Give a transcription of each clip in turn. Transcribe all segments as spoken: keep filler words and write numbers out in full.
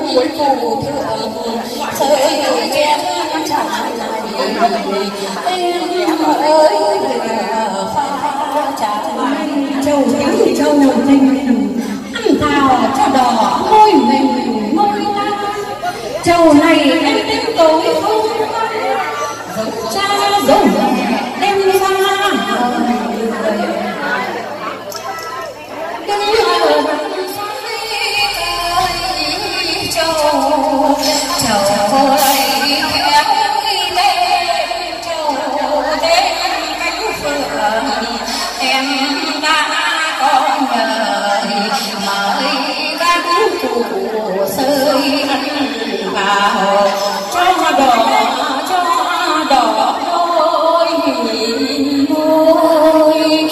cuối phù thượng sợi kem chẳng này em ơi pha chẳng châu trắng châu mình ăn thào cho đỏ môi mình môi la châu này em đến tối không dấu cha dấu mẹ đem ra châu châu ơi châu đến cánh phượng em đã có nhờ mời các cụ sơi ăn vào cho đỏ cho đỏ môi môi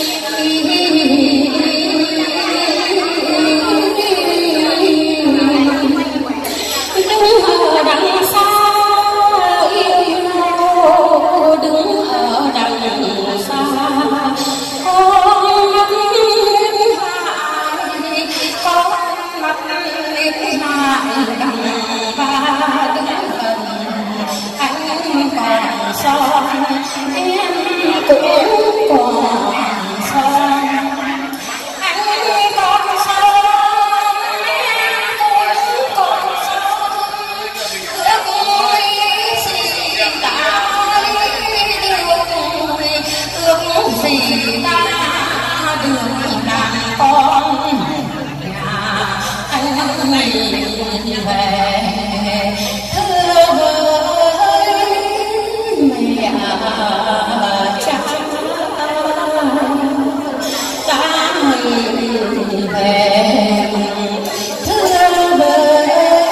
đằng xa yêu đứng ở đằng xa con mắt hai con mắt lên lại đằng ba đứng gần anh còn son em cũng còn son anh còn son em cũng còn son ước môi gì ta ước gì ta đường đàn con nhà anh mình về thưa với mẹ cha ta mình về thưa với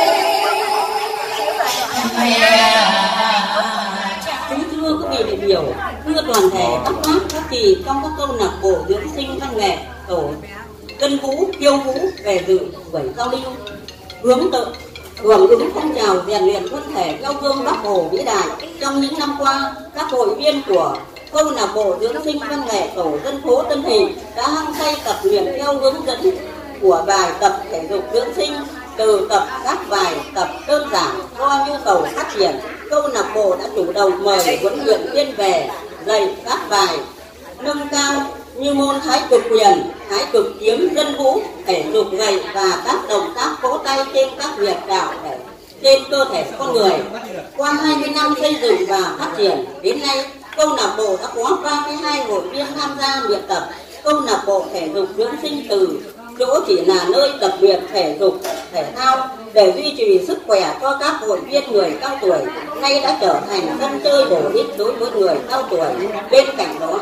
mẹ. Kính thưa quý vị đại biểu, thưa toàn thể các bác các chị trong các câu lạc bộ dưỡng sinh văn nghệ tổ Tân Vũ, Kiêu Vũ về dự buổi giao lưu hướng tự hưởng ứng phong trào rèn luyện thân thể theo gương Bác Hồ vĩ đại. Trong những năm qua, các hội viên của câu lạc bộ dưỡng sinh văn nghệ tổ dân phố Tân Thịnh đã hăng say tập luyện theo hướng dẫn của bài tập thể dục dưỡng sinh, từ tập các bài tập đơn giản do nhu cầu phát triển. Câu lạc bộ đã chủ động mời huấn luyện viên về dạy các bài nâng cao như môn thái cực quyền, thái cực kiếm, dân vũ, thể dục gầy và các động tác vỗ tay trên các huyệt đạo thể trên cơ thể con người. Qua hai mươi năm xây dựng và phát triển, đến nay câu lạc bộ đã có ba mươi hai hội viên tham gia luyện tập. Câu lạc bộ thể dục dưỡng sinh từ chỗ chỉ là nơi tập luyện thể dục thể thao để duy trì sức khỏe cho các hội viên người cao tuổi, nay đã trở thành sân chơi bổ ích đối với người cao tuổi. Bên cạnh đó,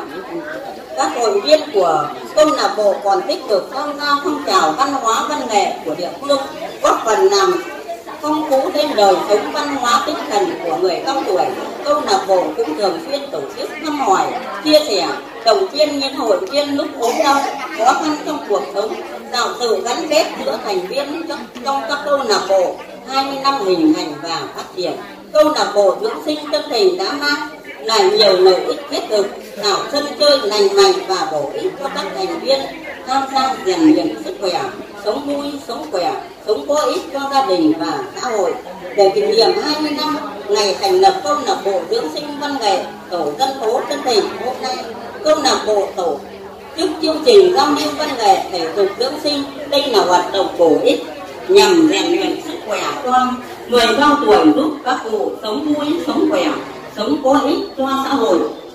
các hội viên của câu lạc bộ còn tích cực tham gia phong trào văn hóa văn nghệ của địa phương, góp phần làm phong phú thêm đời sống văn hóa tinh thần của người cao tuổi. Câu lạc bộ cũng thường xuyên tổ chức thăm hỏi, chia sẻ, động viên những hội viên lúc ốm đau, khó khăn trong cuộc sống, tạo sự gắn kết giữa thành viên trong các câu lạc bộ. hai mươi năm hình thành và phát triển, câu lạc bộ dưỡng sinh Tân Thịnh đã mang lại nhiều lợi ích thiết thực, tạo sân chơi lành mạnh và bổ ích cho các thành viên tham gia rèn luyện sức khỏe, sống vui, sống khỏe, sống có ích cho gia đình và xã hội. Để kỷ niệm hai mươi năm ngày thành lập câu lạc bộ dưỡng sinh văn nghệ tổ dân phố Tân Thịnh, hôm nay câu lạc bộ tổ chức chương trình giao lưu văn nghệ thể dục dưỡng sinh. Đây là hoạt động bổ ích nhằm rèn luyện sức khỏe cho người cao tuổi, giúp các cụ sống vui, sống khỏe, sống có ích cho xã hội,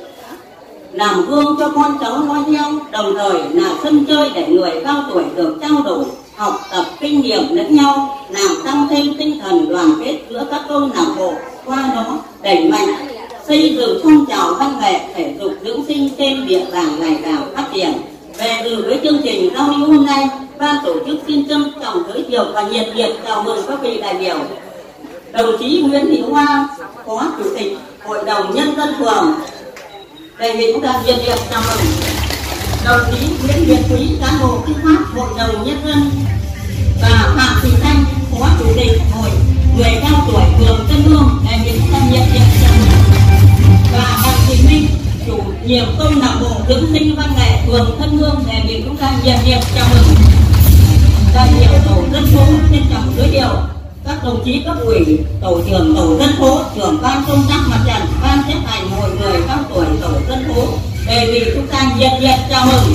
làm gương cho con cháu noi theo, đồng thời là sân chơi để người cao tuổi được trao đổi, học tập kinh nghiệm lẫn nhau, làm tăng thêm tinh thần đoàn kết giữa các câu lạc bộ, qua đó đẩy mạnh xây dựng phong trào văn nghệ thể dục dưỡng sinh trên địa bàn ngày càng phát triển. Về dự với chương trình giao lưu hôm nay, ban tổ chức xin trân trọng giới thiệu và nhiệt liệt chào mừng các vị đại biểu. Đồng chí Nguyễn Thị Hoa, Phó Chủ tịch Hội đồng Nhân dân phường, đề nghị chúng ta nhiệt liệt chào mừng. Đồng chí Nguyễn Việt Quý, cán bộ tư pháp Hội đồng Nhân dân, và Phạm Thị Thanh, Phó Chủ tịch Hội người cao tuổi phường Tân Hương, đề nghị chúng ta nhiệt liệt chào mừng. Và Đặng Thị Minh, chủ nhiệm câu lạc bộ dưỡng sinh văn nghệ phường Tân Hương, đề nghị chúng ta nhiệt liệt chào mừng. Đại biểu tổ dân phố trân trọng giới thiệu các đồng chí cấp ủy, tổ trưởng tổ dân phố, trưởng ban công tác mặt trận, ban chấp hành hội người cao tuổi tổ dân phố đề nghị chúng ta nhiệt liệt chào mừng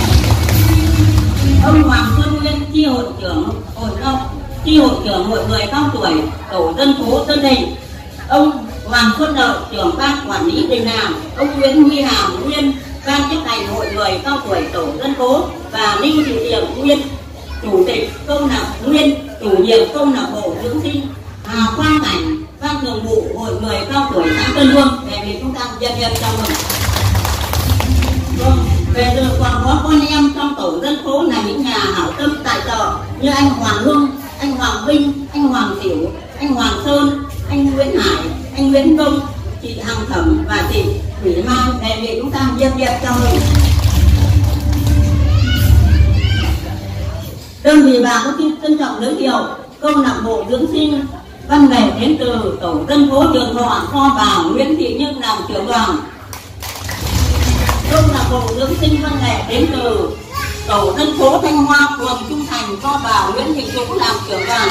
ông Hoàng Xuân Nguyên, chi hội trưởng hội cao chi hội trưởng hội người cao tuổi tổ dân phố Tân Thịnh, ông Hoàng Xuân Lợi, trưởng ban quản lý đình làng, ông Nguyễn Huy Hàm, nguyên ban chấp hành hội người cao tuổi tổ dân phố và Ninh Thị Điểm, nguyên chủ tịch công lạc nguyên chủ nhiệm công lạc bộ dưỡng sinh, Hà Quang Cảnh, ban thường vụ hội người cao tuổi xã Tân Hương đề nghị chúng ta nhiệt liệt chào mừng. Vâng, về giờ còn có con em trong tổ dân phố là những nhà hảo tâm tài trợ như anh Hoàng Hương, anh Hoàng Vinh, anh Hoàng Tiểu, anh Hoàng Sơn, anh Nguyễn Hải, anh Nguyễn Công, chị Hằng Thẩm và chị Thủy Mai đề nghị chúng ta nhiệt liệt chào mừng. Đơn vị bà có xin trân trọng giới thiệu câu lạc bộ dưỡng sinh văn nghệ đến từ tổ dân phố Trường Thọ do bà Nguyễn Thị Như làm trưởng đoàn. Câu lạc bộ dưỡng sinh văn nghệ đến từ tổ dân phố Thanh Hoa, phường Trung Thành do bà Nguyễn Thị Dũng làm trưởng đoàn.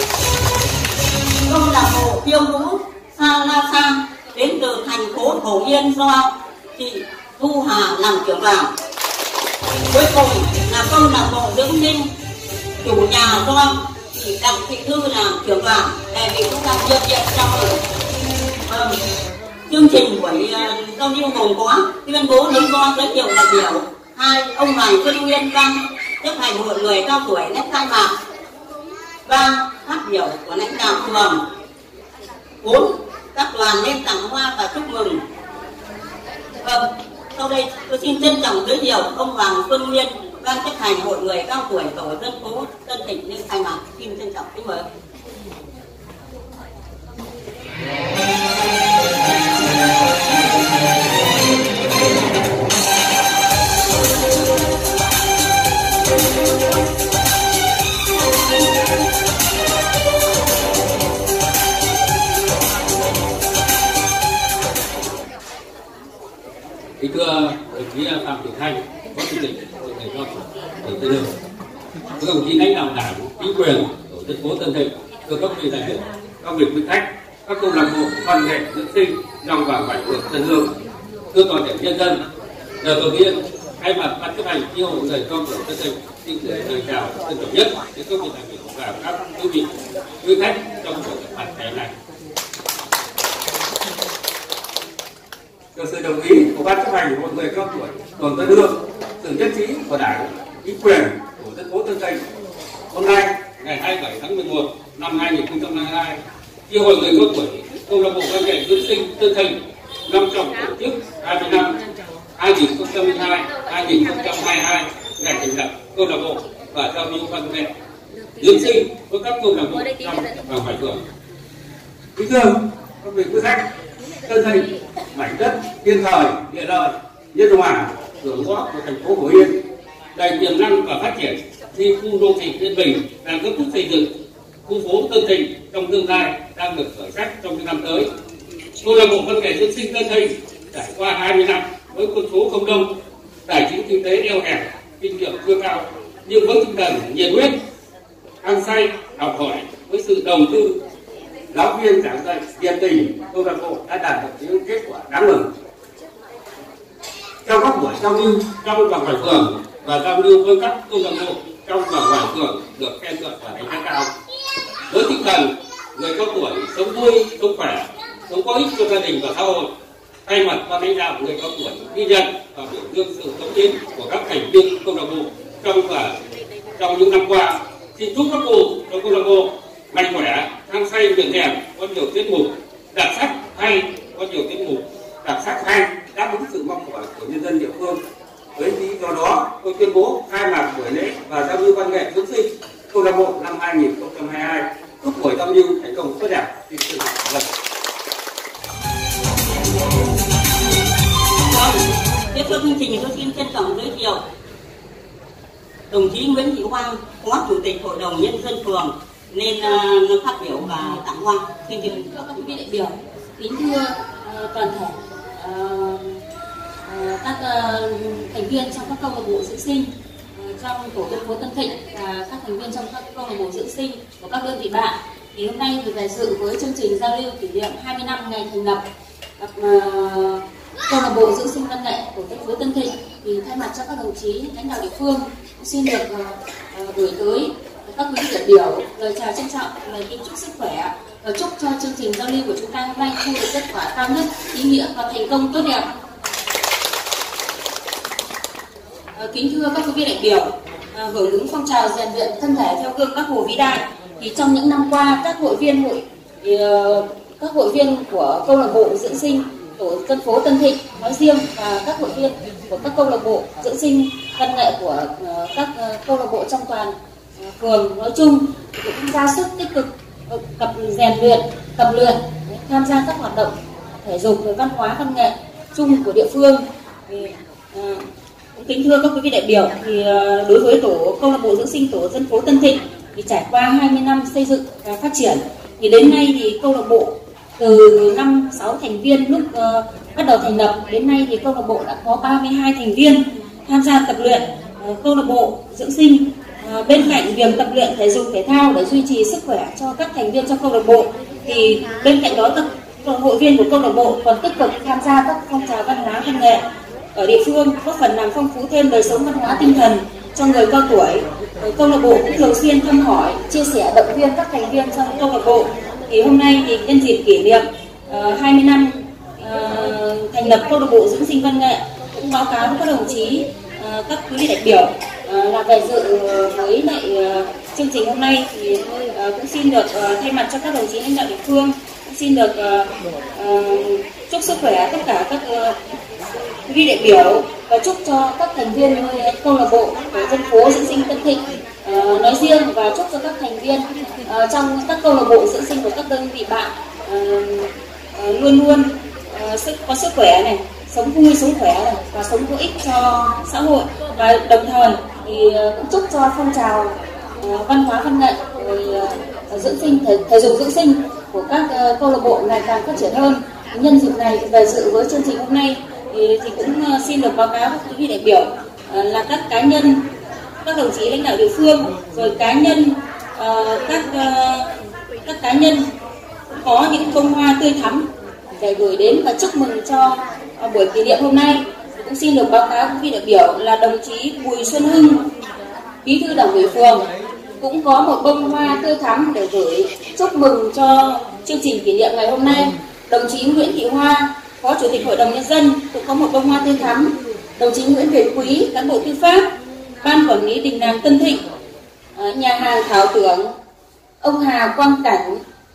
Câu lạc bộ khiêu vũ Sa La Sa đến từ thành phố Phổ Yên do chị Thu Hà làm trưởng đoàn. Cuối cùng là câu lạc bộ dưỡng sinh chủ nhà do chị Đặng Thị Thư làm trưởng đoàn đề nghị chúng ta nhiệt liệt chào mừng. Vâng, chương trình buổi giao lưu gồm có tuyên bố lý do giới thiệu đại biểu, hai ông Hoàng Xuân Nguyên ban chấp hành hội người cao tuổi nét khai mạc, ba phát biểu của lãnh đạo phường, bốn các đoàn lên tặng hoa và chúc mừng. Vâng, sau đây tôi xin trân trọng giới thiệu ông Hoàng Xuân Nguyên, ban chấp hành hội người cao tuổi tổ dân phố Tân Thịnh lên khai mạc. Xin trân trọng kính mời. Kính thưa đồng chí Phạm Thị Thanh, Phó Chủ tịch Hội người cao tuổi tỉnh Tây Ninh, thưa đồng chí lãnh đạo đảng, chính quyền tổ dân phố Tân Thịnh, thưa các vị đại biểu, các vị quý khách, các câu lạc bộ văn nghệ dưỡng sinh trong và ngoài phường Tân Hương, thưa toàn thể nhân dân. Giờ đầu tiên, thay mặt ban chấp hành chi hội người cao tuổi Tân Thịnh xin gửi lời chào trân trọng nhất đến các vị đại biểu và các quý vị quý khách trong buổi gặp mặt ngày này. Được sự đồng ý của ban chấp hành hội người cao tuổi phường Tân Hương, sự nhất trí của đảng, chính quyền của dân phố Tân Thịnh, hôm nay ngày hai mươi bảy tháng mười một năm hai nghìn không trăm hai mươi hai, chi hội người cao tuổi câu lạc bộ văn nghệ dưỡng sinh Tân Thịnh long trọng tổ chức hai mươi năm hai nghìn không trăm hai mươi hai đến hai nghìn không trăm hai mươi hai ngày thành lập câu lạc bộ và giao lưu văn nghệ dưỡng sinh với các câu lạc bộ trong và ngoài phường. Kính thưa các vị quý khách, Tân Thịnh mảnh đất thiên thời địa lợi nhân hòa cửa ngõ của thành phố Phổ Yên đầy tiềm năng và phát triển, khi khu đô thị Yên Bình đang gấp rút xây dựng, khu phố Tân Thịnh trong tương lai đang được khởi sắc trong những năm tới. Câu lạc bộ văn nghệ dưỡng sinh Tân Thịnh trải qua hai mươi năm với quân số không đông, tài chính kinh tế eo hẹp, kinh nghiệm chưa cao, nhưng với tinh thần nhiệt huyết, hăng say học hỏi với sự đầu tư giáo viên giảng dạy nhiệt tình, câu lạc bộ đã đạt được những kết quả đáng mừng. Trong các buổi giao lưu trong và ngoài phường và giao lưu với các câu lạc bộ trong và ngoài phường được khen ngợi và đánh giá cao. Với tinh thần người cao tuổi sống vui, sống khỏe, sống có ích cho gia đình và xã hội, thay mặt ban lãnh đạo người cao tuổi ghi nhận và biểu dương sự cống hiến của các thành viên câu lạc bộ trong và trong những năm qua. Xin chúc các cụ trong câu lạc bộ mạnh khỏe, hăng say miệng đẹp, có nhiều tiết mục đặc sắc hay, có nhiều tiết mục đặc sắc hay đáp ứng sự mong mỏi của nhân dân địa phương. Với lý do đó, tôi tuyên bố khai mạc buổi lễ và giao lưu văn nghệ dưỡng sinh câu lạc bộ năm hai nghìn không trăm hai mươi hai. Chúc buổi giao lưu thành công tốt đẹp. Xin chào. Tiếp theo chương trình tôi xin trân trọng giới thiệu đồng chí Nguyễn Thị Hoang, Phó Chủ tịch Hội đồng Nhân dân phường nên uh, phát biểu và tặng hoa. Xin chào các quý vị đại biểu, kính thưa uh, toàn thể uh, uh, các uh, thành viên trong các câu lạc bộ dưỡng sinh uh, trong tổ dân phố Tân Thịnh và các thành viên trong các câu lạc bộ dưỡng sinh của các đơn vị bạn. Thì hôm nay thì về dự với chương trình giao lưu kỷ niệm hai mươi năm ngày thành lập uh, câu lạc bộ dưỡng sinh văn nghệ của thành phố Tân Thịnh, thì thay mặt cho các đồng chí lãnh đạo địa phương xin được uh, gửi tới các quý đại biểu lời chào trân trọng, lời kính chúc sức khỏe và chúc cho chương trình giao lưu của chúng ta hôm nay thu được kết quả cao nhất, ý nghĩa và thành công tốt đẹp. Uh, kính thưa các quý vị đại biểu, uh, hưởng ứng phong trào rèn luyện thân thể theo gương Bác Hồ vĩ đại, thì trong những năm qua các hội viên hội thì, uh, các hội viên của câu lạc bộ dưỡng sinh tổ dân phố Tân Thịnh nói riêng và các hội viên của các câu lạc bộ dưỡng sinh văn nghệ của uh, các uh, câu lạc bộ trong toàn uh, phường nói chung cũng ra sức tích cực uh, tập rèn luyện, tập luyện, tham gia các hoạt động thể dục và văn hóa văn nghệ chung của địa phương. Thì, uh, cũng kính thưa các quý vị đại biểu, thì uh, đối với tổ câu lạc bộ dưỡng sinh tổ dân phố Tân Thịnh thì trải qua hai mươi năm xây dựng và phát triển, thì đến nay thì câu lạc bộ từ năm sáu thành viên lúc uh, bắt đầu thành lập đến nay thì câu lạc bộ đã có ba mươi hai thành viên tham gia tập luyện uh, câu lạc bộ dưỡng sinh. Uh, bên cạnh việc tập luyện thể dục thể thao để duy trì sức khỏe cho các thành viên trong câu lạc bộ, thì bên cạnh đó các hội viên của câu lạc bộ còn tích cực tham gia các phong trào văn hóa văn nghệ ở địa phương, góp phần làm phong phú thêm đời sống văn hóa tinh thần cho người cao tuổi. Câu lạc bộ cũng thường xuyên thăm hỏi, chia sẻ, động viên các thành viên trong câu lạc bộ. Thì hôm nay thì nhân dịp kỷ niệm uh, hai mươi năm uh, thành lập câu lạc bộ dưỡng sinh văn nghệ, cũng báo cáo với các đồng chí, uh, các quý vị đại biểu uh, là về dự với lại uh, chương trình hôm nay, thì uh, cũng xin được uh, thay mặt cho các đồng chí lãnh đạo địa phương cũng xin được uh, uh, chúc sức khỏe tất cả các uh, quý vị đại biểu và chúc cho các thành viên câu lạc bộ của dân phố dưỡng sinh Tân Thịnh uh, nói riêng và chúc cho các thành viên uh, trong các câu lạc bộ dưỡng sinh của các đơn vị bạn uh, uh, luôn luôn uh, sức, có sức khỏe này, sống vui sống khỏe này, và sống có ích cho xã hội, và đồng thời thì uh, cũng chúc cho phong trào uh, văn hóa văn nghệ uh, dưỡng sinh thể, thể dục dưỡng sinh của các uh, câu lạc bộ ngày càng phát triển hơn. Nhân dịp này về dự với chương trình hôm nay thì, thì cũng uh, xin được báo cáo với quý vị đại biểu uh, là các cá nhân, các đồng chí lãnh đạo địa phương, rồi cá nhân uh, các uh, các cá nhân có những bông hoa tươi thắm để gửi đến và chúc mừng cho uh, buổi kỷ niệm hôm nay. Cũng xin được báo cáo với quý vị đại biểu là đồng chí Bùi Xuân Hưng, bí thư đảng ủy phường, cũng có một bông hoa tươi thắm để gửi chúc mừng cho chương trình kỷ niệm ngày hôm nay. Đồng chí Nguyễn Thị Hoa, Phó Chủ tịch Hội đồng Nhân dân, cũng có một bông hoa tươi thắm. Đồng chí Nguyễn Việt Quý, cán bộ tư pháp, Ban Quản lý Đình Làng Tân Thịnh, nhà hàng Thảo Tưởng, ông Hà Quang Cảnh,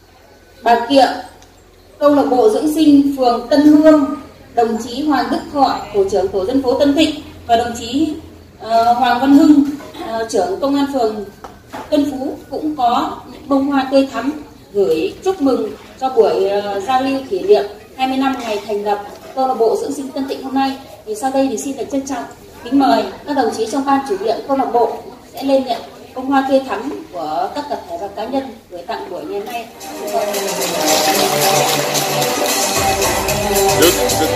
bà Kiệm, câu lạc bộ dưỡng sinh phường Tân Hương, đồng chí Hoàng Đức Thọ, tổ trưởng tổ dân phố Tân Thịnh, và đồng chí uh, Hoàng Văn Hưng, uh, trưởng công an phường Tân Phú cũng có những bông hoa tươi thắm gửi chúc mừng cho buổi uh, giao lưu kỷ niệm hai mươi năm ngày thành lập câu lạc bộ dưỡng sinh Tân Thịnh hôm nay. Thì sau đây thì xin được trân trọng kính mời các đồng chí trong ban chủ nhiệm câu lạc bộ sẽ lên nhận bông hoa tươi thắm của các tập thể và cá nhân gửi tặng buổi ngày hôm nay. Được, được.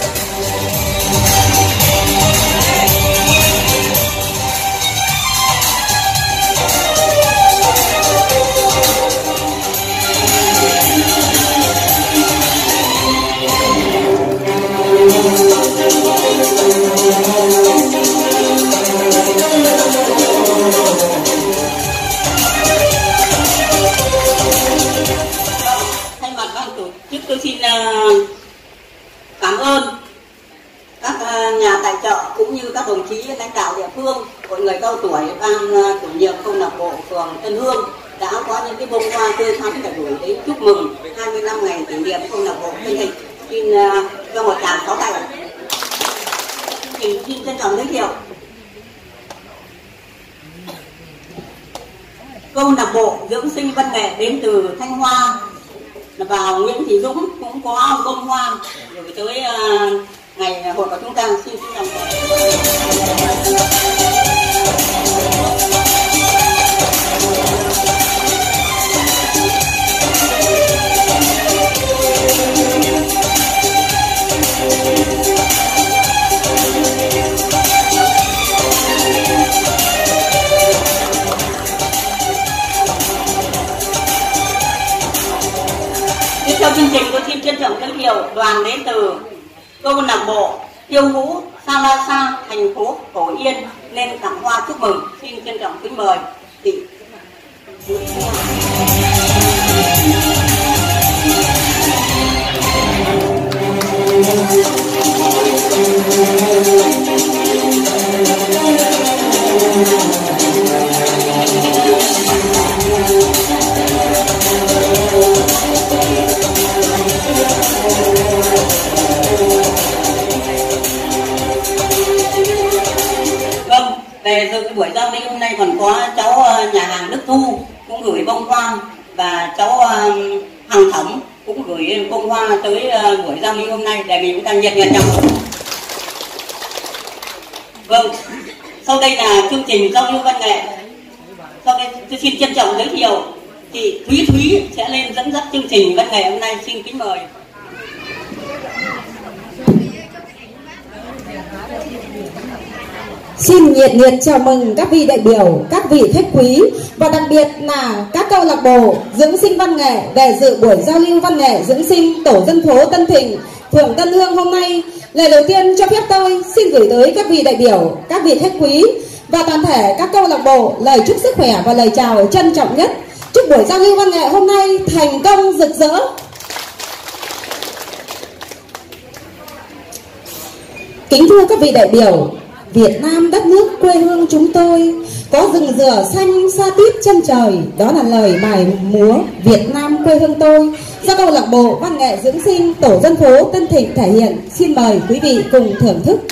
Thay mặt ban tổ chức, tôi xin cảm ơn các nhà tài trợ cũng như các đồng chí lãnh đạo địa phương, hội người cao tuổi, ban chủ nhiệm câu lạc bộ phường Tân Hương đã có những cái bông hoa tươi thắm để gửi đến chúc mừng hai mươi năm ngày kỷ niệm câu lạc bộ Tân Thịnh. Xin cho một tràng pháo tay. Xin trân trọng giới thiệu câu lạc bộ dưỡng sinh văn nghệ đến từ Thanh Hoa và Nguyễn Thị Dũng cũng có bông hoa gửi tới uh, ngày hội của chúng ta. Xin trân trọng. hiệu đoàn đến từ câu lạc bộ khiêu vũ Salasa thành phố Phổ Yên lên tặng hoa chúc mừng. Xin trân trọng kính mời chị. Vâng, về dự buổi giao lưu hôm nay còn có cháu nhà hàng Đức Thu cũng gửi bông hoa, và cháu Hằng Thẩm cũng gửi bông hoa tới buổi giao lưu hôm nay, để mình chúng ta nhiệt liệt chào mừng. Vâng, sau đây là chương trình giao lưu văn nghệ. Sau đây tôi xin trân trọng giới thiệu chị Thúy Thúy sẽ lên dẫn dắt chương trình văn nghệ hôm nay. Xin kính mời. Xin nhiệt liệt chào mừng các vị đại biểu, các vị khách quý và đặc biệt là các câu lạc bộ dưỡng sinh văn nghệ về dự buổi giao lưu văn nghệ dưỡng sinh tổ dân phố Tân Thịnh, phường Tân Hương hôm nay. Lời đầu tiên cho phép tôi xin gửi tới các vị đại biểu, các vị khách quý và toàn thể các câu lạc bộ lời chúc sức khỏe và lời chào trân trọng nhất. Chúc buổi giao lưu văn nghệ hôm nay thành công rực rỡ. Kính thưa các vị đại biểu, Việt Nam đất nước quê hương chúng tôi có rừng dừa xanh xa tít chân trời, đó là lời bài múa Việt Nam quê hương tôi do câu lạc bộ văn nghệ dưỡng sinh tổ dân phố Tân Thịnh thể hiện. Xin mời quý vị cùng thưởng thức.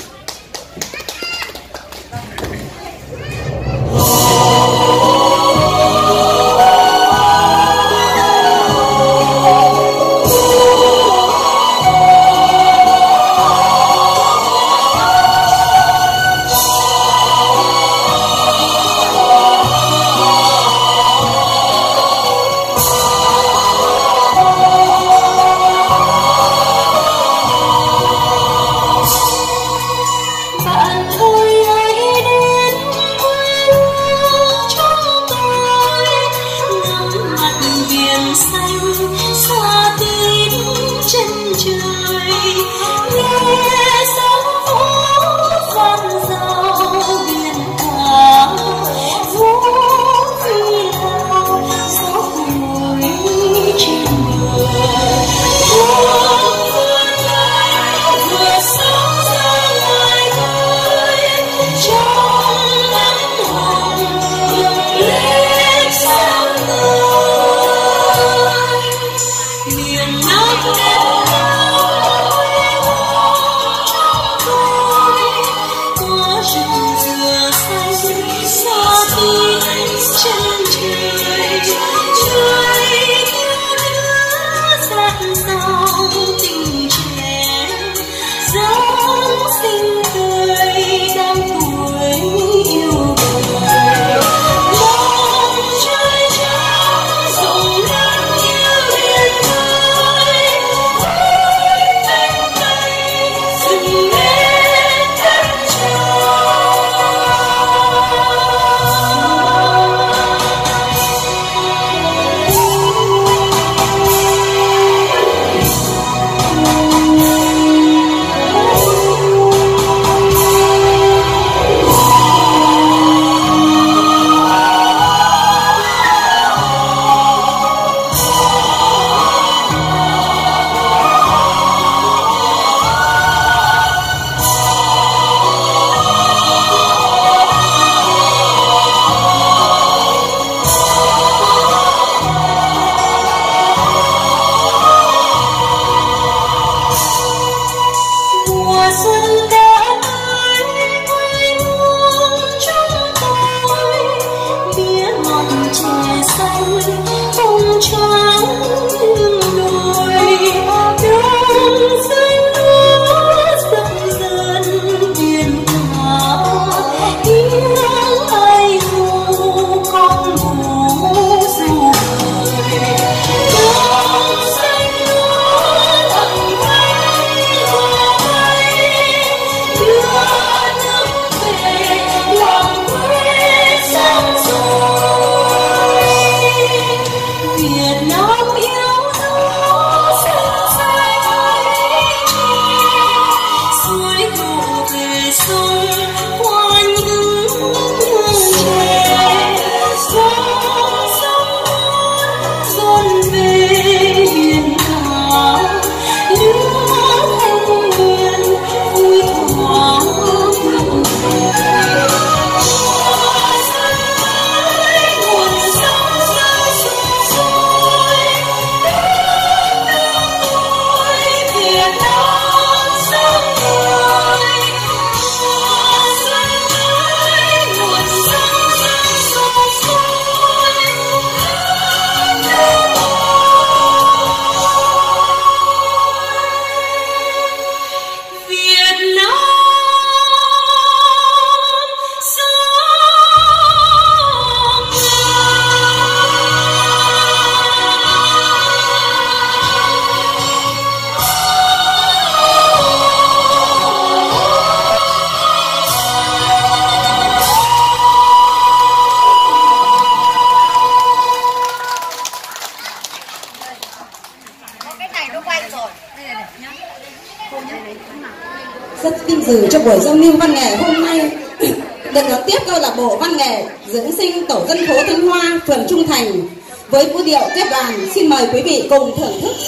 dự cho buổi giao lưu văn nghệ hôm nay được đón tiếp câu lạc bộ văn nghệ dưỡng sinh tổ dân phố Thanh Hoa, phường Trung Thành với vũ điệu kết đoàn. Xin mời quý vị cùng thưởng thức.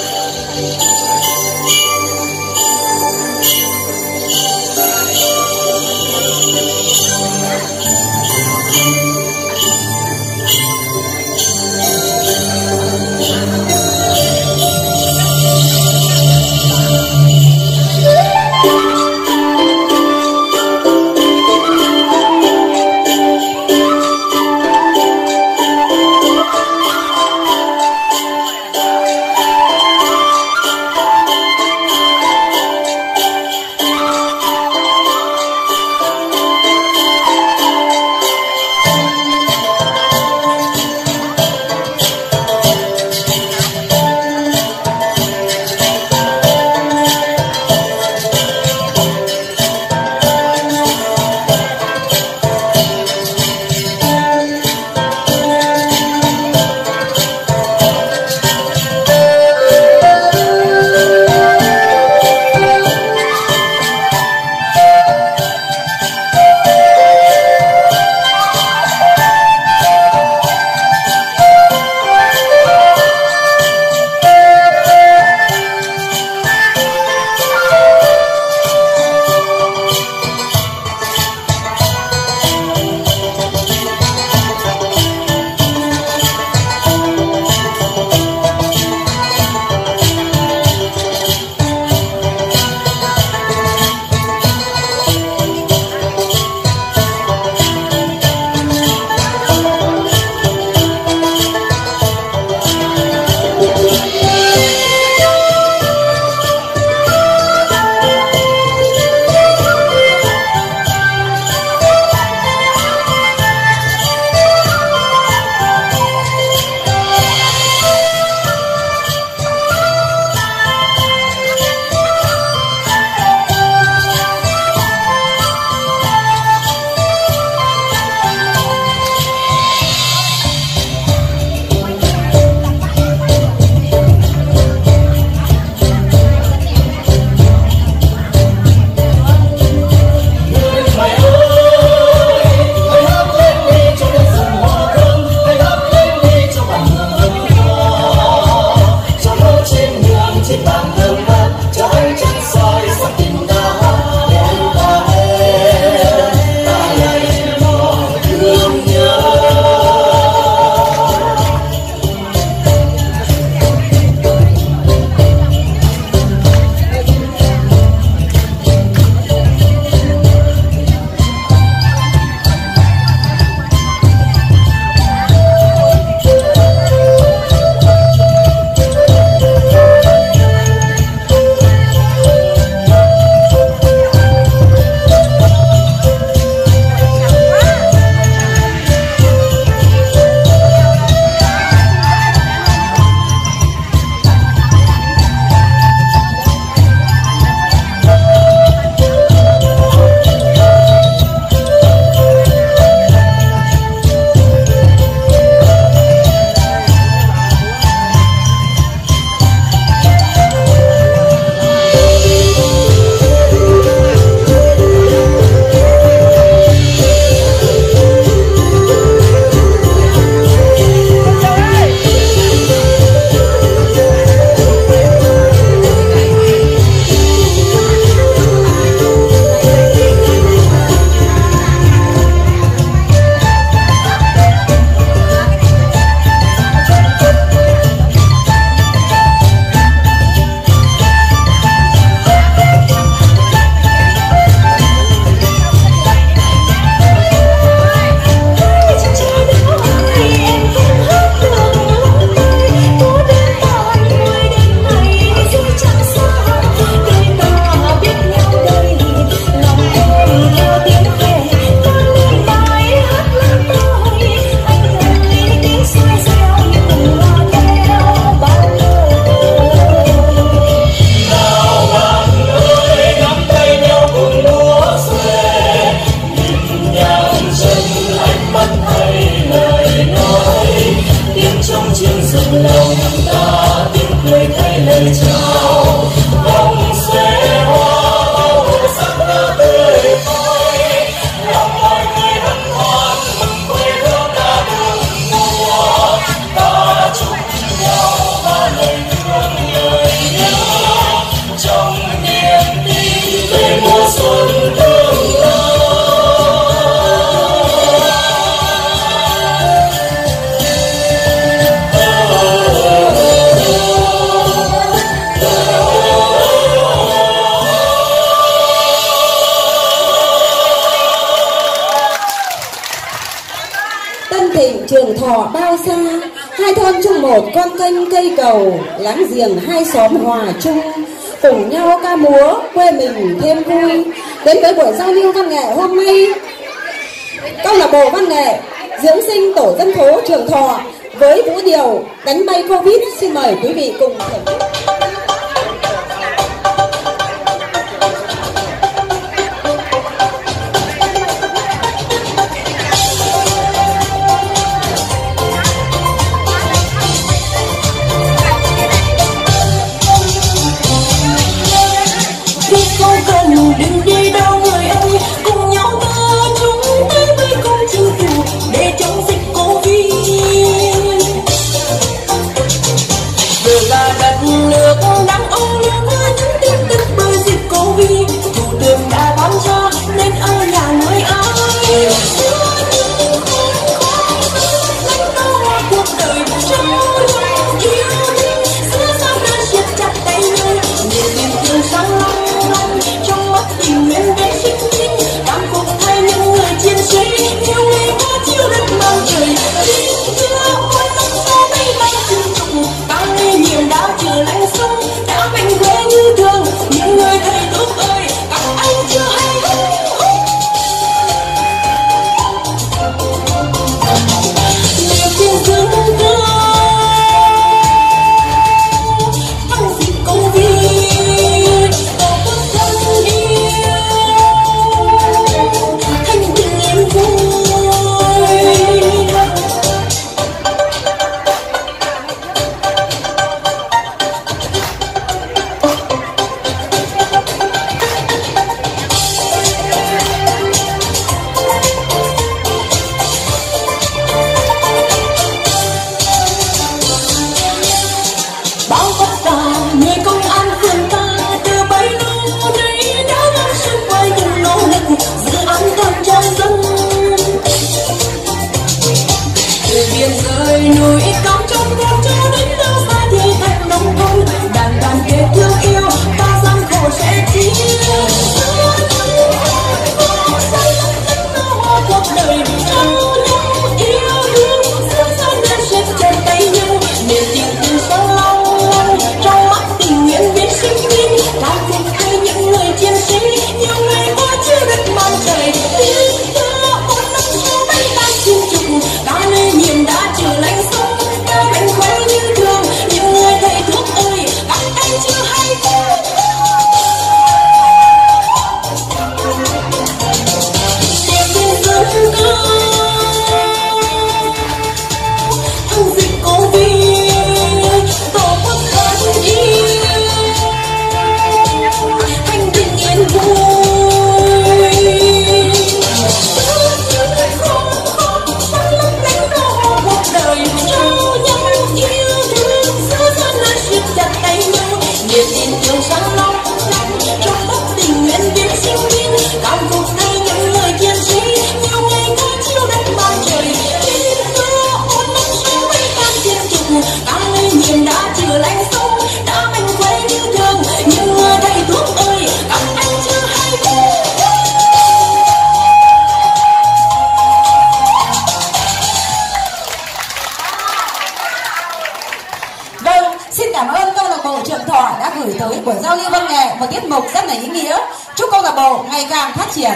hưng thịnh trường thọ bao xa, hai thôn chung một con kênh cây cầu, láng giềng hai xóm hòa chung, cùng nhau ca múa quê mình thêm vui. Đến với buổi giao lưu văn nghệ hôm nay, câu lạc bộ văn nghệ dưỡng sinh tổ dân phố Trường Thọ với vũ điệu đánh bay Covid xin mời quý vị cùng thưởng thức. Đừng đi đâu người ơi, cùng nhau ta chúng tới với công chính phủ để chống dịch Covid. Vừa là đất nước đang ôm nhau những tin tức bởi dịch Covid, thủ tướng đã ban cho nên ở nhà người ai. Cuộc đời trong nhau yêu thương, xưa sao đã siết chặt tay nhau, niềm tin thương sáng long lanh trong mắt tình nguyện viên sinh viên, cảm phục thay những người chiến sĩ nhiều ngày qua chiêu đất mang trời. Tin chưa ôi năm sau bay bay chinh trùng, bao nghi nhiệm đã chưa lạnh sông, đã mạnh khỏe như thường. Những người thầy thuốc ơi, các anh chưa hay niềm tin dương thương thắng dịch Covid, tổ quốc thân yêu thanh bình yên vui. Bao vất vả người công an phường ta từ bấy lâu nay đã mang sức với những nỗ lực giữ an toàn cho dân. Từ biên giới núi cao trong vùng cho đến đâu xa thì thành nông thôn, đàn đoàn kết thương yêu ta gian khổ sẽ chia. Cuộc đời trao nhau yêu thương, xưa sao đã siết chặt tay nhau, niềm tin từ sáng long trong mắt tình nguyện viên sinh viên, cảm phục thay những người chiến sĩ nhiều ngày qua chiêu đất mang trời. Tin ta một năm sau bay tan chim trùng, ta lê nhiệm đã trừ lạnh sông, ta mạnh khỏe như thường. Những người thầy thuốc ơi, các anh chưa hay niềm tin dương cao thắng dịch Covid, tổ quốc thân yêu thanh bình yên vui. Không không sáng lấp lánh đô cuộc đời trao nhau yêu thương, xưa gian đã siết chặt tay nhau, niềm tin thương sáng long lanh trong mắt tình nguyện viên sinh viên, cảm phục thay những người chiến sĩ nhiều ngày qua chiêu đất mang trời. Tin cơ một năm sau bay tan chiến trùng, ta lê nhiệm đã trừ lạnh sông, đã mạnh khỏe như thường. Những người thầy thuốc ơi, các anh chưa hay Vâng, xin cảm ơn câu lạc bộ Trường Thọ đã gửi tới buổi giao lưu văn nghệ một tiết mục rất là ý nghĩa. Chúc câu lạc bộ ngày càng phát triển.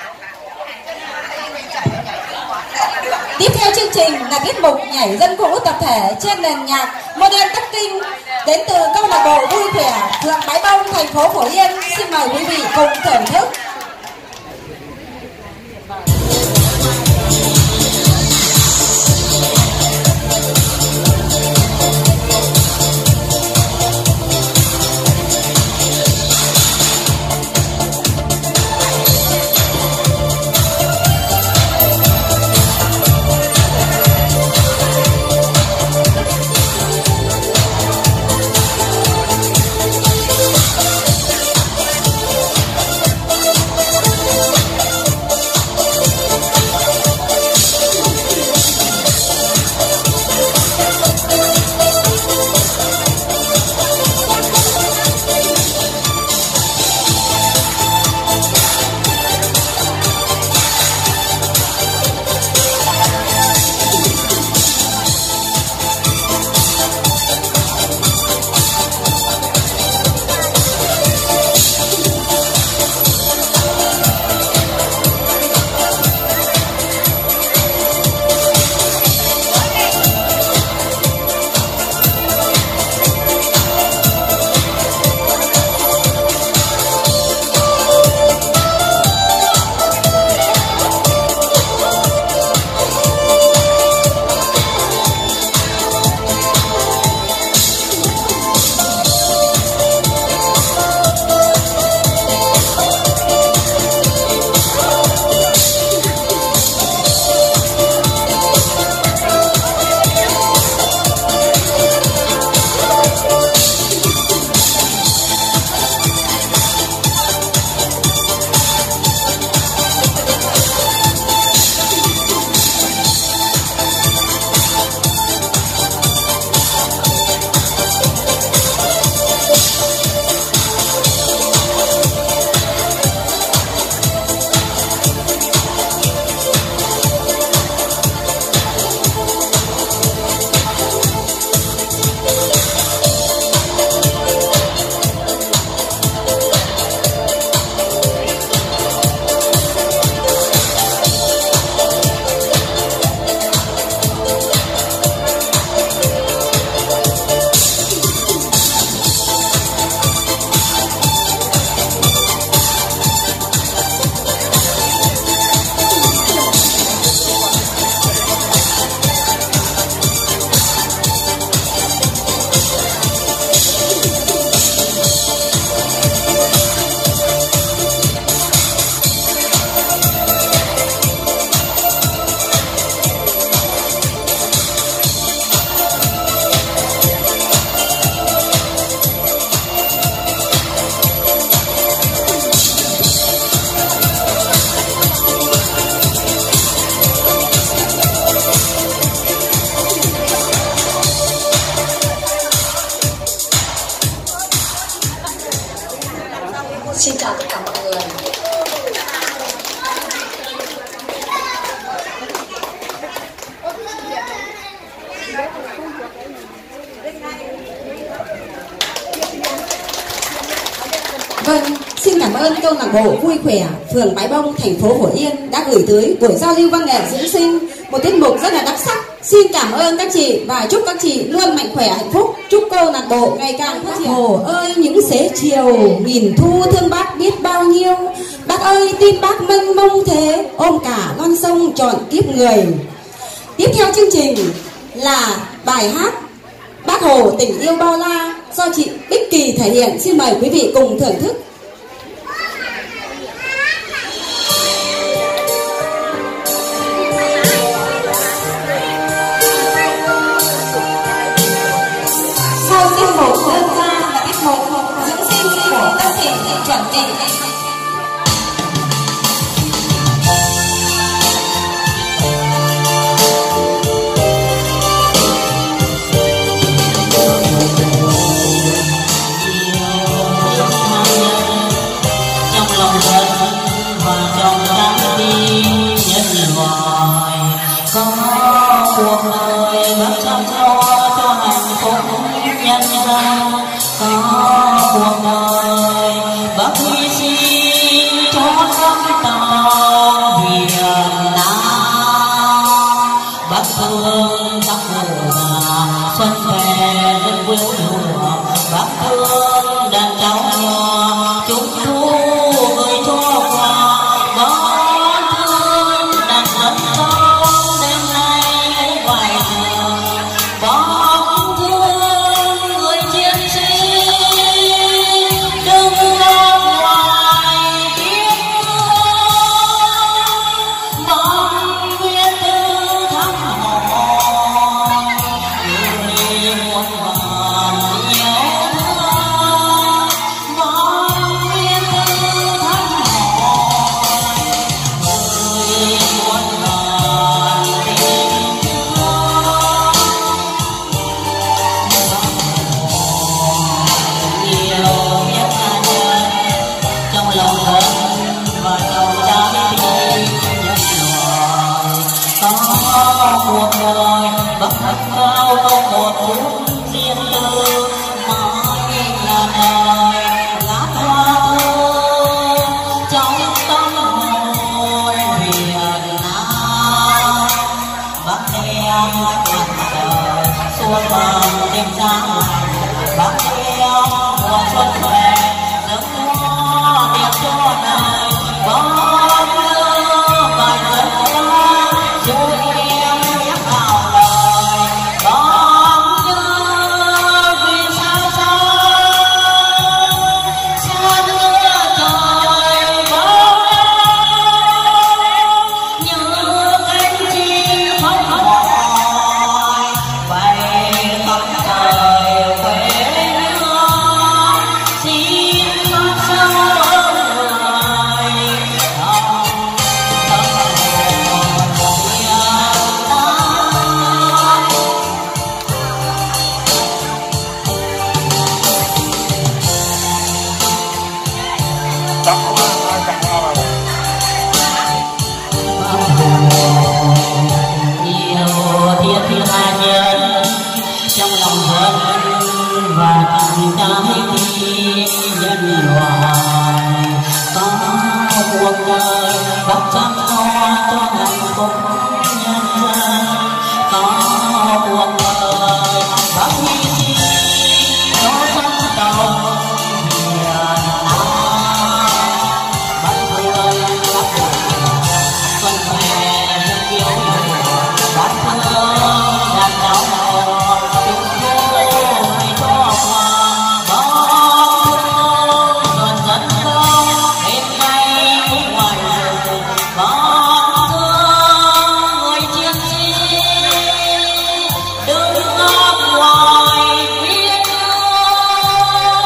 Tiếp theo chương trình là tiết mục nhảy dân vũ tập thể trên nền nhạc modern Bắc Kinh đến từ câu lạc bộ Vui Khỏe phường Bái Bông, thành phố Phổ Yên. Xin mời quý vị cùng thưởng thức. Hãy subscribe cho kênh Ghiền Mì Gõ để không bỏ lỡ vâng, xin cảm ơn câu lạc bộ Vui Khỏe phường Bái Bông, thành phố Phổ Yên đã gửi tới buổi giao lưu văn nghệ dưỡng sinh một tiết mục rất là đặc sắc. Xin cảm ơn các chị và chúc các chị luôn mạnh khỏe hạnh phúc. Chúc câu lạc bộ ngày càng phát triển. Hồ ơi những xế chiều nghìn thu thương bác biết bao nhiêu. Bác ơi tim bác mênh mông thế, ôm cả non sông trọn kiếp người. Tiếp theo chương trình là bài hát Bác Hồ tình yêu bao la do chị Bích Kỳ thể hiện. Xin mời quý vị cùng thưởng thức. Sau tiết mục đơn ca là tiết mục dưỡng sinh của các thị chuẩn bị. Cuộc đời bác chăm lo cho hạnh phúc nhân dân, có cuộc đời bác hy sinh cho dân tộc Việt Nam. Bác thương các cụ già xuân về rất quê lúa, bác thương đàn cháu nhỏ chúng thu gửi cho quà. Bác thương đàn dân con đêm nay vài giờ, bác thương người chiến sĩ đừng lo ngoài tiếng bác viết thư thăm hỏi người muôn vàn yêu thương. Bác viết thư thăm hỏi người muôn vàn tình thương. Yêu biết tha nhân trong lòng thân và trong đám đi nhân loại. Có cuộc đời bác thật cao không một chút riêng tư, mãi là đời ngát hoa thơ trong tâm hồn Việt Nam. Bác đem mặt trời xuân vàng đêm sáng, bác đem mùa xuân về dâng hoa đẹp cho đời. Bác đưa bài dân ca rồi em ghép vào lời. Bác đưa vì sao xa xa nữa trời bác như cánh chim khóc hỏi bay khắp trời quê hương. Xin bác sao ơn người trong tâm hồn Việt Nam. Yêu thiên thiên hai nhân trong lòng dân và trong trái tim nhân loại. Có cuộc đời bác chăm lo cho hạnh phúc nhân dân, có cuộc đời bác hy sinh cho dân tộc Việt Nam. Bác thương các cụ xuân về rất yêu thương, bác thương đàn cháu nhỏ chúng tôi cho quà. Bác thương đoàn dân con đêm nay cũng ngoài rừng, bác thương người chiến sĩ đứng ngóc ngoài biên cương.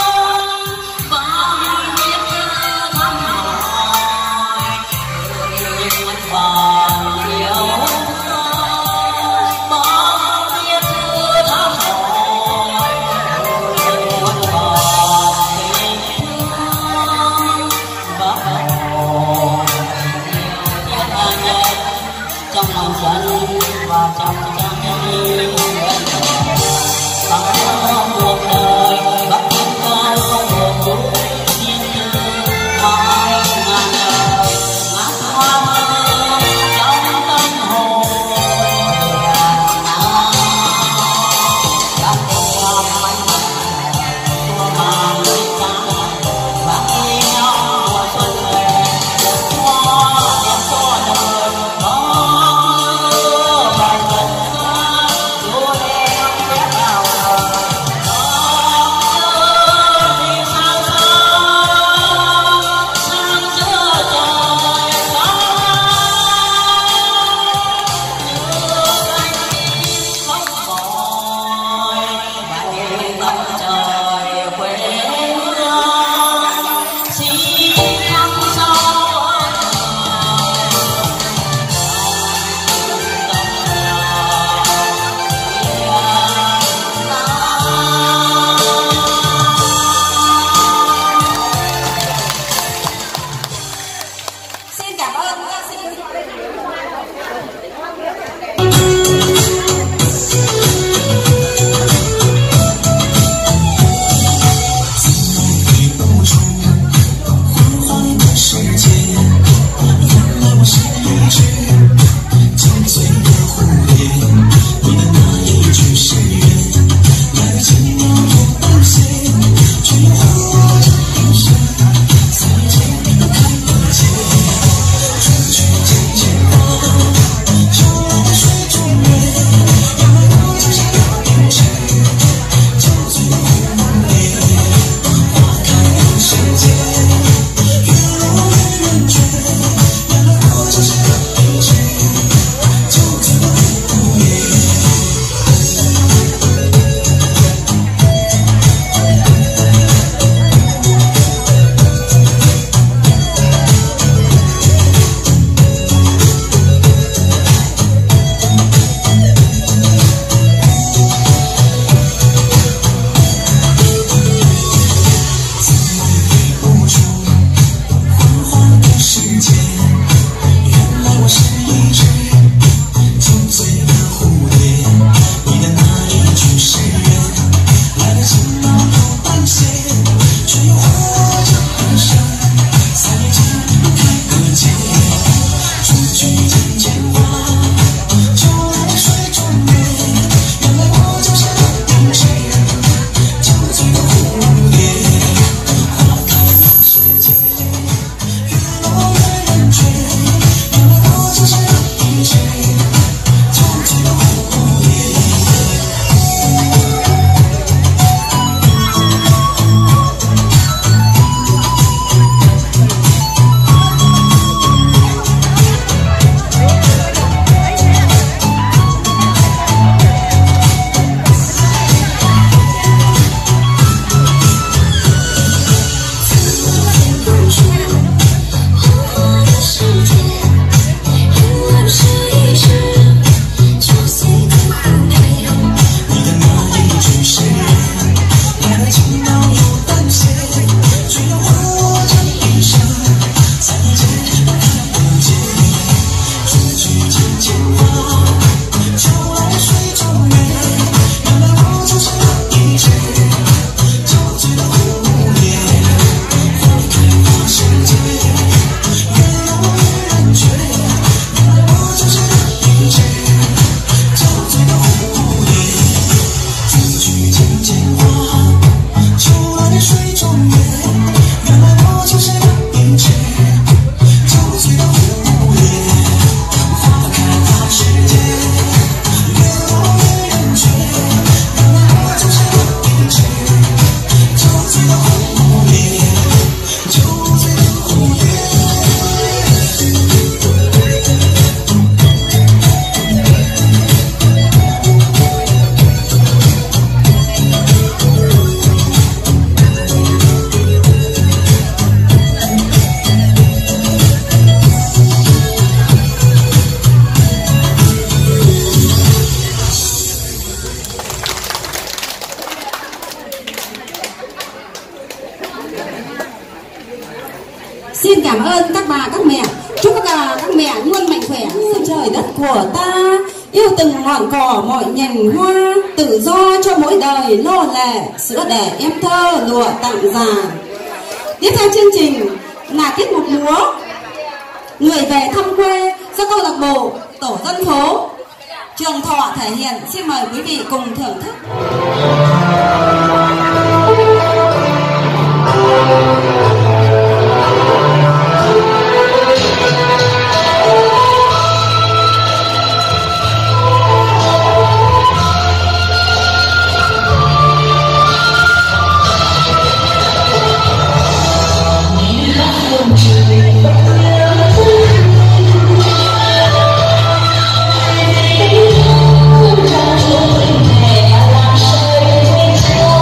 Bác viết thư thăm hỏi người muôn vàn yêu thương. Bác viết thư thăm hỏi người muôn vàn tình thương. Bác Hồ yêu thiết tha nhân trong lòng dân và trong trái tim. Có cuộc đời bác thiên cao không một chút riêng của ta, yêu từng ngọn cỏ mọi nhành hoa, tự do cho mỗi đời lô lệ, sữa đẻ em thơ lụa tặng già. Tiếp theo chương trình là tiết mục múa Người về thăm quê do câu lạc bộ Tổ dân phố Trường Thọ thể hiện. Xin mời quý vị cùng thưởng thức. Hãy subscribe cho kênh Ghiền Mì Gõ để không bỏ lỡ những video hấp dẫn.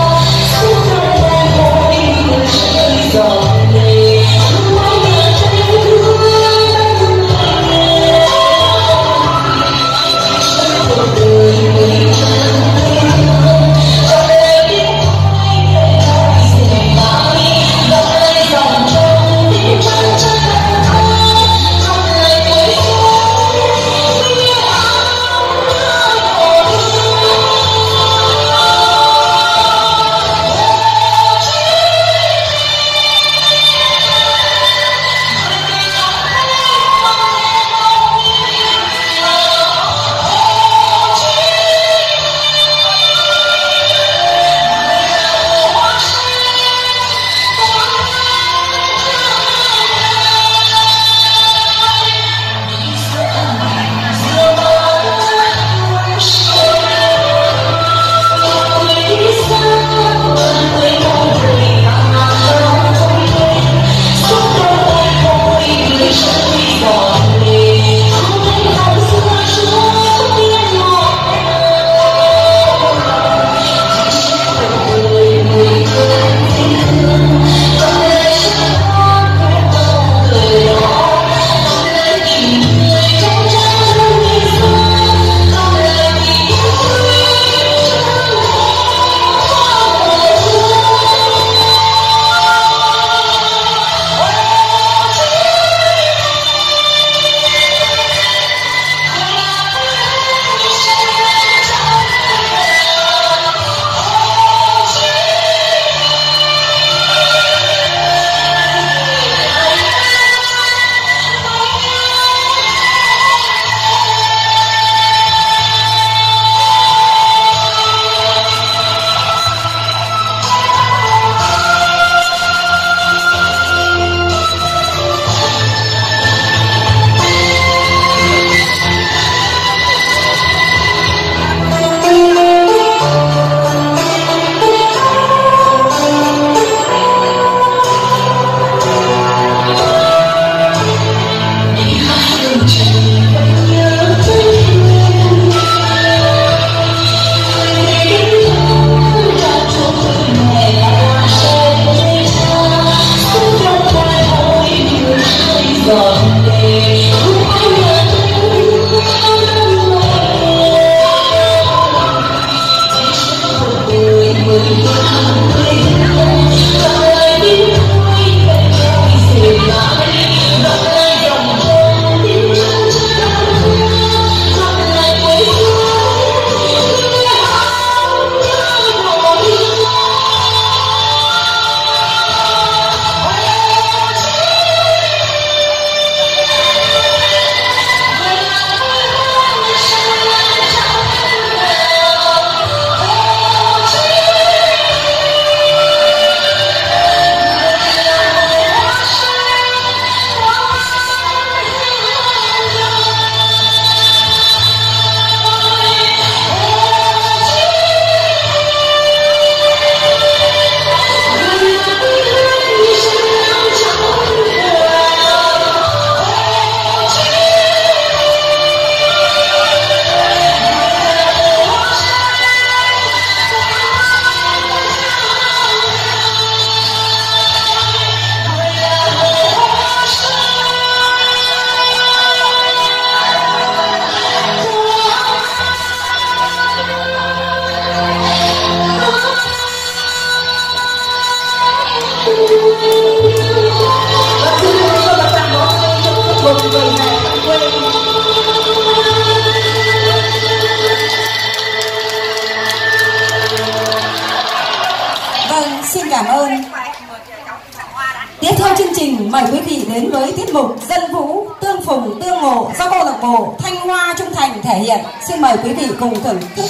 cảm ơn. Tiếp theo chương trình, mời quý vị đến với tiết mục Dân Vũ Tương Phùng Tương Ngộ do câu lạc bộ Thanh Hoa Trung Thành thể hiện. Xin mời quý vị cùng thưởng thức.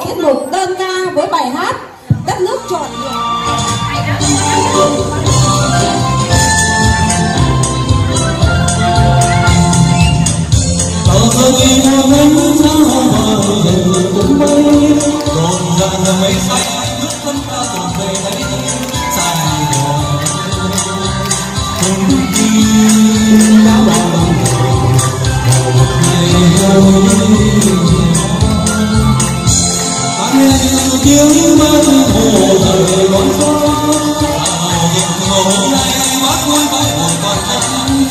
tiết mục đơn ca với bài hát Đất nước trọn vẹn. Tờ thơ đi hoa nắng xa hoa dần dần cũng mây còn dần mây xanh nước thân ta còn về đây Sài Gòn cùng đi đã bao năm rồi một ngày ta nghe tiếng mơ hồ thời đón gió vào những hôm nay mắt vui với một con thắm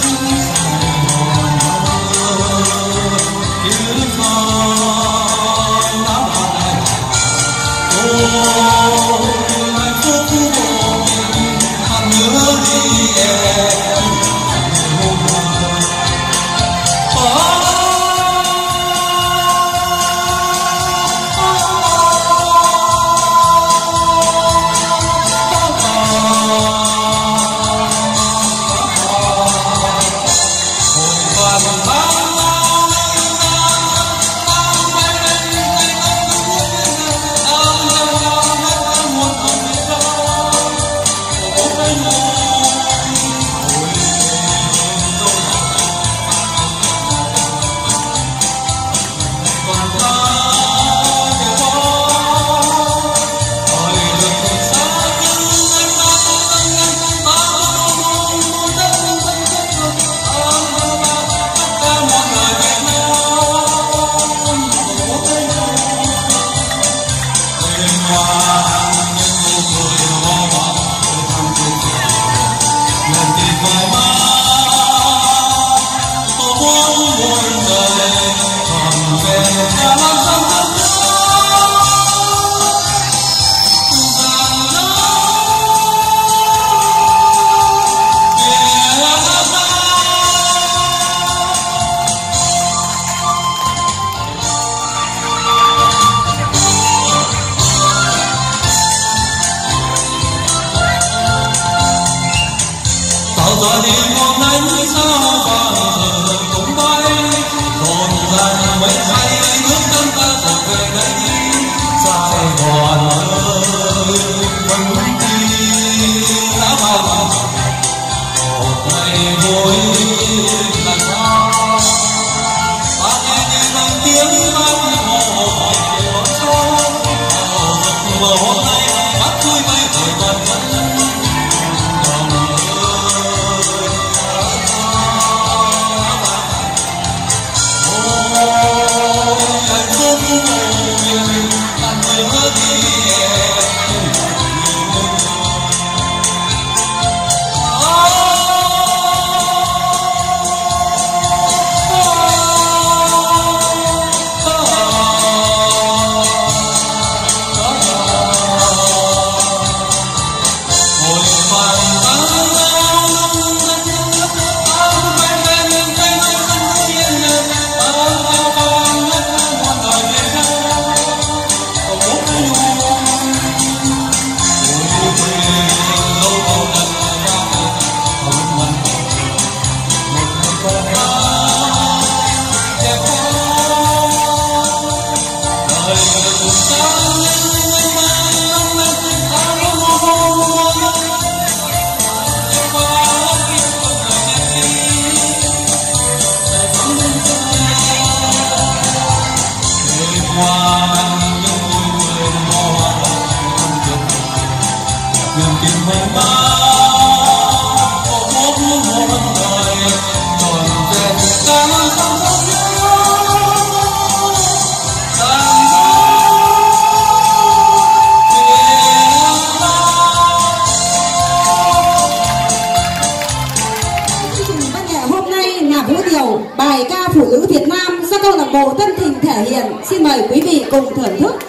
bài ca Phụ nữ Việt Nam do câu lạc bộ Tân Thịnh thể hiện. Xin mời quý vị cùng thưởng thức.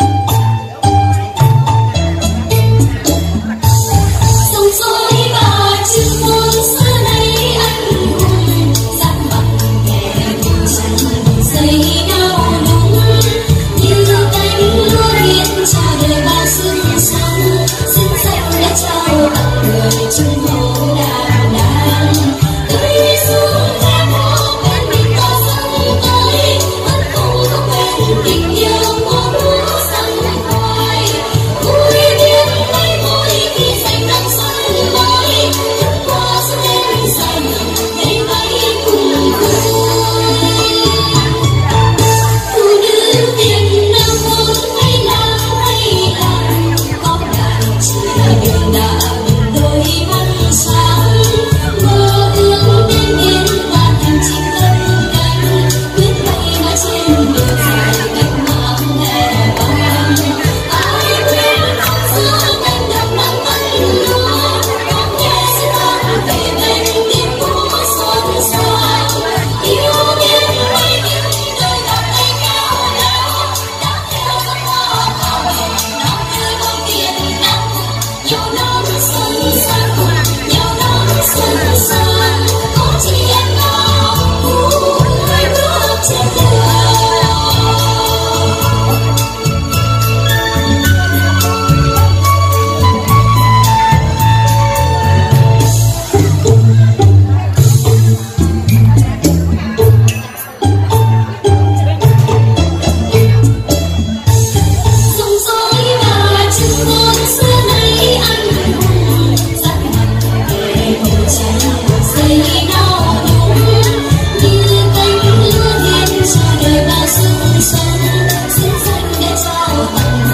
Sông suối bao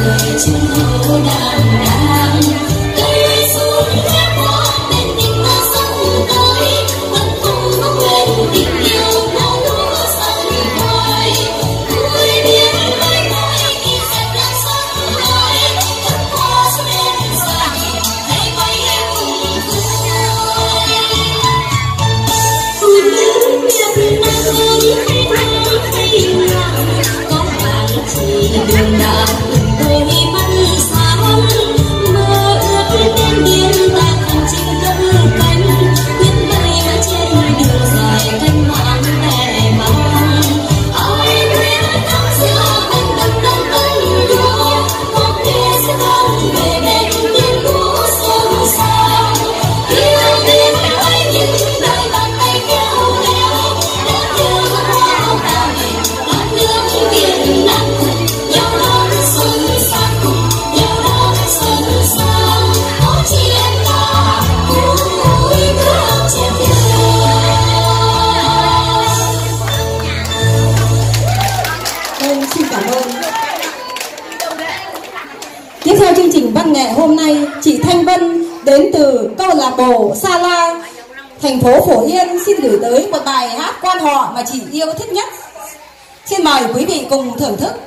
Hôm nay chị Thanh Vân đến từ câu lạc bộ Sa La thành phố Phổ Yên xin gửi tới một bài hát quan họ mà chị yêu thích nhất. Xin mời quý vị cùng thưởng thức.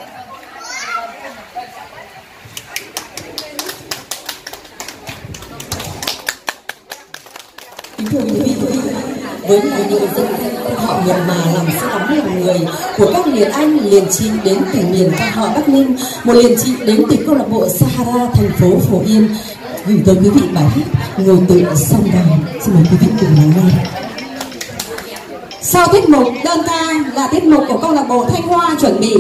Kính thưa quý vị, với làn điệu dân ca họ mượt mà làm say đắm lòng người của các liền Anh, liền chị đến từ miền ca họ Bắc Ninh, một liền chị đến từ câu lạc bộ Sahara thành phố Phổ Yên gửi tới quý vị bài hát Ngồi Tựa Sông Đào. Xin mời quý vị cùng lắng nghe. Sau tiết mục đơn ca là tiết mục của câu lạc bộ Thanh Hoa chuẩn bị.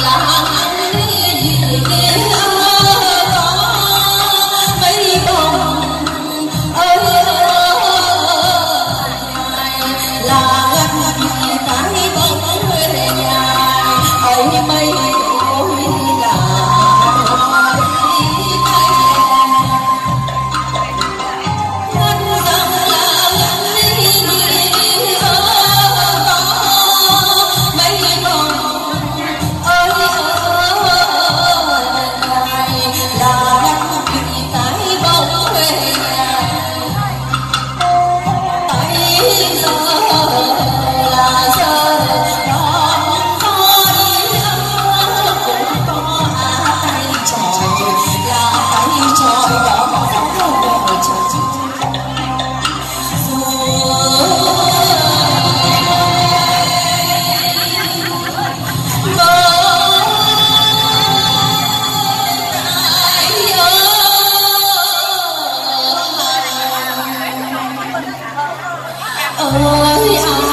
ơi